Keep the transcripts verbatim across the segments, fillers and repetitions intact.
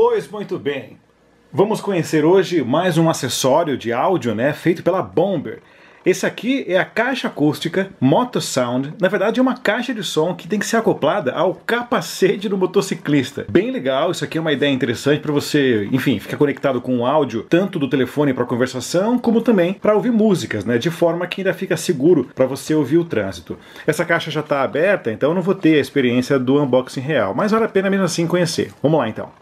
Pois muito bem, vamos conhecer hoje mais um acessório de áudio, né, feito pela Bomber. Esse aqui é a caixa acústica Motosound. Na verdade é uma caixa de som que tem que ser acoplada ao capacete do motociclista. Bem legal, isso aqui é uma ideia interessante para você, enfim, ficar conectado com o áudio tanto do telefone para conversação, como também para ouvir músicas, né, de forma que ainda fica seguro para você ouvir o trânsito. Essa caixa já está aberta, então eu não vou ter a experiência do unboxing real, mas vale a pena mesmo assim conhecer. Vamos lá então.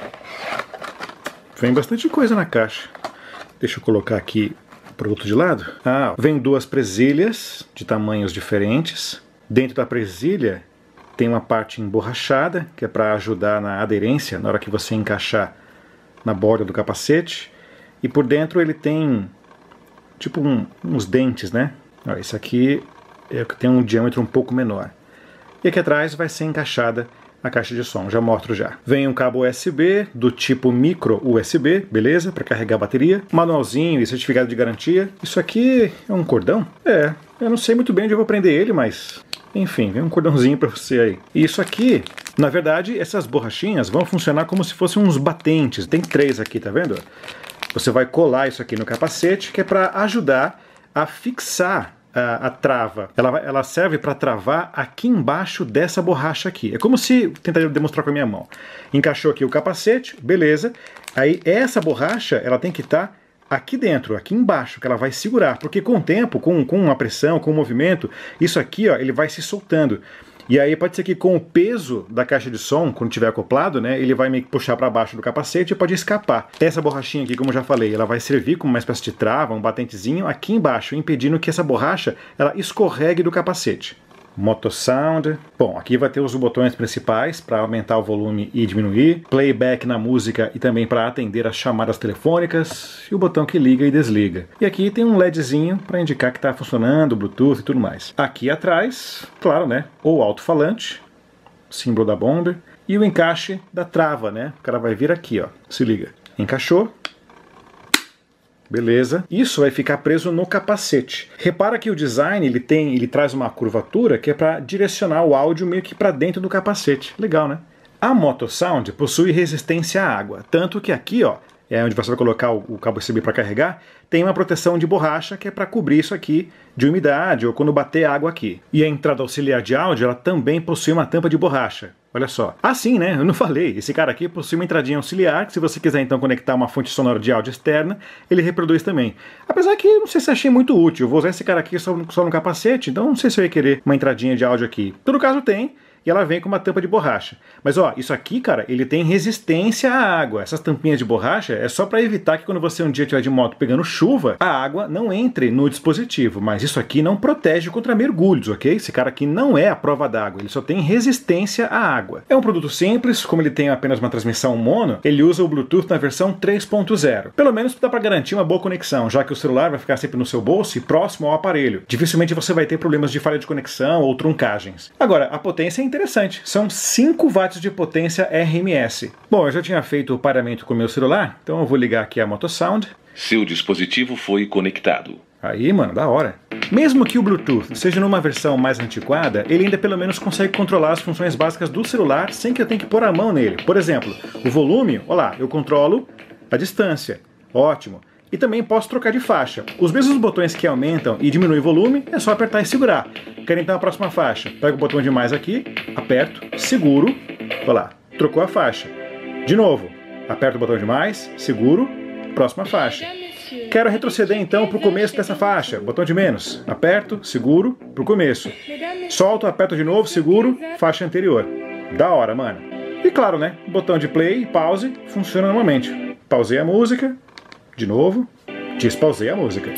Vem bastante coisa na caixa. Deixa eu colocar aqui produto de lado. Ah, vem duas presilhas de tamanhos diferentes. Dentro da presilha tem uma parte emborrachada, que é para ajudar na aderência na hora que você encaixar na borda do capacete. E por dentro ele tem tipo um, uns dentes, né? Ó, esse aqui é o que tem um diâmetro um pouco menor. E aqui atrás vai ser encaixada a caixa de som, já mostro já. Vem um cabo U S B do tipo micro U S B, beleza? Para carregar a bateria. Manualzinho e certificado de garantia. Isso aqui é um cordão? É, eu não sei muito bem onde eu vou prender ele, mas enfim, vem um cordãozinho para você aí. E isso aqui, na verdade, essas borrachinhas vão funcionar como se fossem uns batentes. Tem três aqui, tá vendo? Você vai colar isso aqui no capacete, que é para ajudar a fixar A, a trava. Ela, ela serve para travar aqui embaixo dessa borracha aqui. É como se, tentaria demonstrar com a minha mão. Encaixou aqui o capacete, beleza. Aí essa borracha, ela tem que estar aqui dentro, aqui embaixo, que ela vai segurar. Porque com o tempo, com, com a pressão, com o movimento, isso aqui, ó, ele vai se soltando. E aí pode ser que com o peso da caixa de som, quando estiver acoplado, né, ele vai meio que puxar para baixo do capacete e pode escapar. Essa borrachinha aqui, como eu já falei, ela vai servir como uma espécie de trava, um batentezinho aqui embaixo, impedindo que essa borracha ela escorregue do capacete. Motosound. Bom, aqui vai ter os botões principais para aumentar o volume e diminuir, playback na música e também para atender as chamadas telefônicas, e o botão que liga e desliga. E aqui tem um LEDzinho para indicar que está funcionando, Bluetooth e tudo mais. Aqui atrás, claro, né, o alto-falante, símbolo da Bomber, e o encaixe da trava, né, o cara vai vir aqui, ó, se liga. Encaixou. Beleza. Isso vai ficar preso no capacete. Repara que o design ele tem, ele traz uma curvatura que é para direcionar o áudio meio que para dentro do capacete. Legal, né? A Motosound possui resistência à água, tanto que aqui, ó, é onde você vai colocar o, o cabo U S B para carregar, tem uma proteção de borracha que é para cobrir isso aqui de umidade ou quando bater água aqui. E a entrada auxiliar de áudio, ela também possui uma tampa de borracha. Olha só. Ah, sim, né? Eu não falei. Esse cara aqui possui uma entradinha auxiliar, que se você quiser então conectar uma fonte sonora de áudio externa, ele reproduz também. Apesar que não sei se achei muito útil. Eu vou usar esse cara aqui só, só no capacete, então não sei se eu ia querer uma entradinha de áudio aqui. Em todo caso tem. E ela vem com uma tampa de borracha. Mas ó, isso aqui, cara, ele tem resistência à água. Essas tampinhas de borracha é só para evitar que quando você um dia estiver de moto pegando chuva, a água não entre no dispositivo. Mas isso aqui não protege contra mergulhos, ok? Esse cara aqui não é a prova d'água, ele só tem resistência à água. É um produto simples, como ele tem apenas uma transmissão mono, ele usa o Bluetooth na versão três ponto zero. Pelo menos dá para garantir uma boa conexão, já que o celular vai ficar sempre no seu bolso e próximo ao aparelho. Dificilmente você vai ter problemas de falha de conexão ou truncagens. Agora, a potência é interessante. São cinco watts de potência R M S. Bom, eu já tinha feito o pareamento com o meu celular, então eu vou ligar aqui a Motosound. Seu dispositivo foi conectado. Aí, mano, da hora. Mesmo que o Bluetooth seja numa versão mais antiquada, ele ainda pelo menos consegue controlar as funções básicas do celular sem que eu tenha que pôr a mão nele. Por exemplo, o volume, olha lá, eu controlo a distância. Ótimo. E também posso trocar de faixa. Os mesmos botões que aumentam e diminuem o volume, é só apertar e segurar. Quero então a próxima faixa. Pego o botão de mais aqui, aperto, seguro, olha lá, trocou a faixa. De novo, aperto o botão de mais, seguro, próxima faixa. Quero retroceder então para o começo dessa faixa, botão de menos, aperto, seguro, para o começo. Solto, aperto de novo, seguro, faixa anterior. Da hora, mano. E claro, né, botão de play e pause funciona normalmente. Pausei a música. De novo, despausei a música.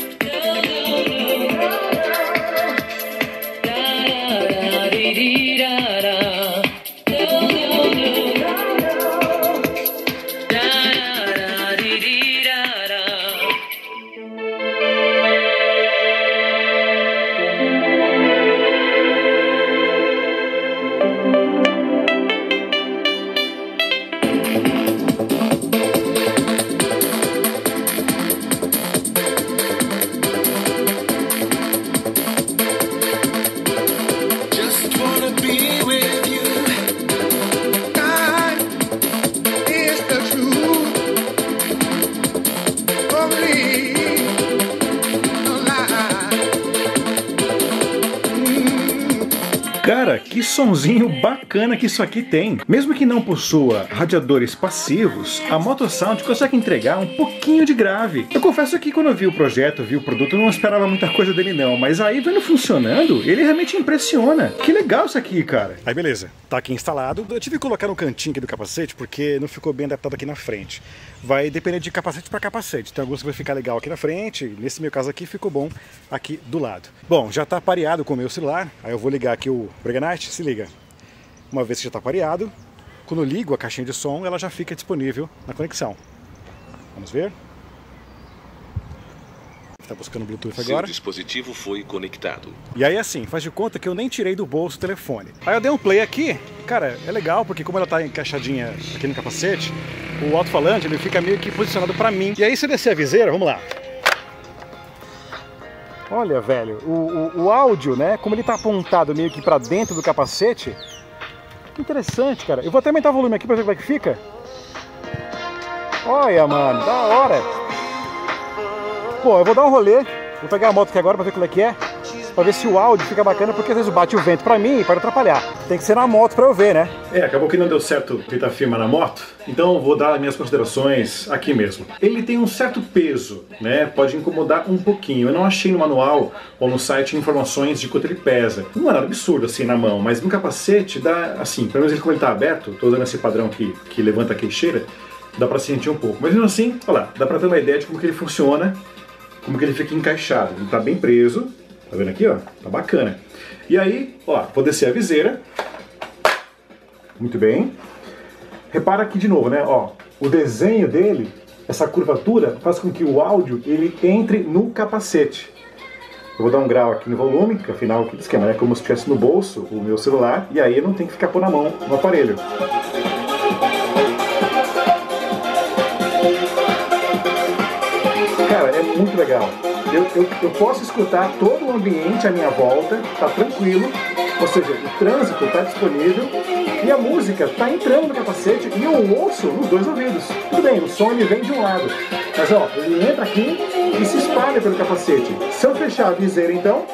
que sonzinho bacana que isso aqui tem. Mesmo que não possua radiadores passivos, a Motosound consegue entregar um pouquinho de grave. Eu confesso que quando eu vi o projeto, vi o produto, eu não esperava muita coisa dele não, mas aí vendo funcionando, ele realmente impressiona. Que legal isso aqui, cara. Aí beleza, tá aqui instalado. Eu tive que colocar no cantinho aqui do capacete porque não ficou bem adaptado aqui na frente. Vai depender de capacete para capacete. Tem alguns que vai ficar legal aqui na frente, nesse meu caso aqui ficou bom aqui do lado. Bom, já tá pareado com o meu celular, aí eu vou ligar aqui o Breganite, se liga. Uma vez que já tá pareado, quando eu ligo a caixinha de som, ela já fica disponível na conexão. Vamos ver? Está buscando o Bluetooth agora. Seu dispositivo foi conectado. E aí assim, faz de conta que eu nem tirei do bolso o telefone. Aí eu dei um play aqui. Cara, é legal porque como ela tá encaixadinha aqui no capacete, o alto-falante ele fica meio que posicionado pra mim. E aí se eu descer a viseira, vamos lá. Olha, velho, o, o, o áudio, né, como ele tá apontado meio que pra dentro do capacete, que interessante, cara. Eu vou até aumentar o volume aqui pra ver como é que fica. Olha, mano, da hora. Pô, eu vou dar um rolê, vou pegar a moto aqui agora pra ver como é que é, pra ver se o áudio fica bacana, porque às vezes bate o vento pra mim e pode atrapalhar. Tem que ser na moto pra eu ver, né? É, acabou que não deu certo tentar filmar na moto, então eu vou dar minhas considerações aqui mesmo. Ele tem um certo peso, né? Pode incomodar um pouquinho. Eu não achei no manual ou no site informações de quanto ele pesa. Não é nada absurdo assim na mão, mas no capacete dá, assim, pelo menos ele como ele tá aberto, tô usando esse padrão aqui que levanta a queixeira, dá pra sentir um pouco. Mas mesmo assim, olha lá, dá pra ter uma ideia de como que ele funciona, como que ele fica encaixado. Ele tá bem preso, tá vendo aqui, ó? Tá bacana. E aí, ó, vou descer a viseira. Muito bem. Repara aqui de novo, né, ó, o desenho dele, essa curvatura, faz com que o áudio, ele entre no capacete. Eu vou dar um grau aqui no volume, que afinal, aquele esquema, né, como se estivesse no bolso o meu celular, e aí eu não tenho que ficar pôr na mão no aparelho. Cara, é muito legal. Eu, eu, eu posso escutar todo o ambiente à minha volta, tá tranquilo, ou seja, o trânsito tá disponível e a música tá entrando no capacete e eu ouço nos dois ouvidos. Tudo bem, o som ele vem de um lado, mas ó, ele entra aqui e se espalha pelo capacete. Se eu fechar a viseira então...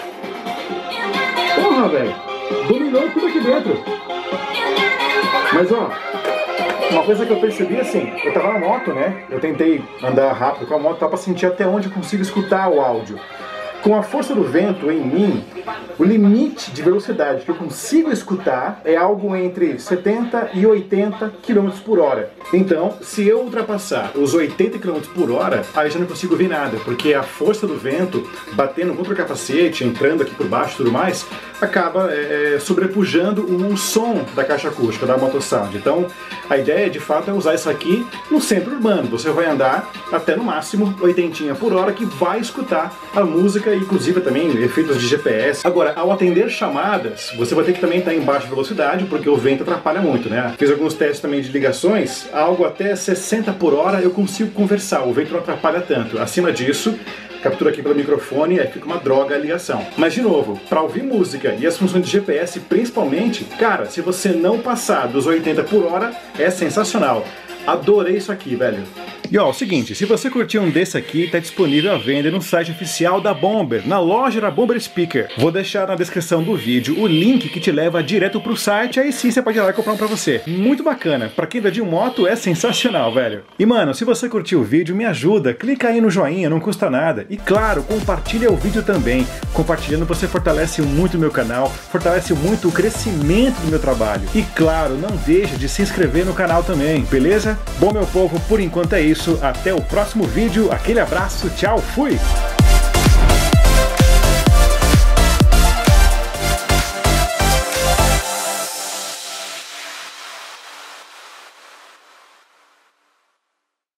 Porra, velho! Dominou tudo aqui dentro! Mas ó... Uma coisa que eu percebi assim, eu tava na moto, né? Eu tentei andar rápido com a moto para sentir até onde eu consigo escutar o áudio. Com a força do vento em mim, o limite de velocidade que eu consigo escutar é algo entre setenta e oitenta quilômetros por hora. Então, se eu ultrapassar os oitenta quilômetros por hora, aí eu já não consigo ouvir nada, porque a força do vento batendo contra o capacete, entrando aqui por baixo e tudo mais, acaba é, sobrepujando o som da caixa acústica, da Motosound. Então, a ideia de fato é usar isso aqui no centro urbano. Você vai andar até no máximo oitenta por hora, que vai escutar a música, inclusive também efeitos de G P S. Agora, ao atender chamadas, você vai ter que também estar em baixa velocidade, porque o vento atrapalha muito, né? Fiz alguns testes também de ligações, algo até sessenta por hora eu consigo conversar, o vento não atrapalha tanto. Acima disso, captura aqui pelo microfone e aí fica uma droga a ligação. Mas de novo, para ouvir música e as funções de G P S principalmente, cara, se você não passar dos oitenta por hora, é sensacional. Adorei isso aqui, velho. E ó, é o seguinte, se você curtiu um desse aqui, tá disponível à venda no site oficial da Bomber, na loja da Bomber Speaker. Vou deixar na descrição do vídeo o link que te leva direto pro site, aí sim você pode ir lá e comprar um pra você. Muito bacana, pra quem anda de moto é sensacional, velho. E mano, se você curtiu o vídeo, me ajuda, clica aí no joinha, não custa nada. E claro, compartilha o vídeo também. Compartilhando você fortalece muito o meu canal, fortalece muito o crescimento do meu trabalho. E claro, não deixe de se inscrever no canal também, beleza? Bom, meu povo, por enquanto é isso. Até o próximo vídeo. Aquele abraço. Tchau. Fui.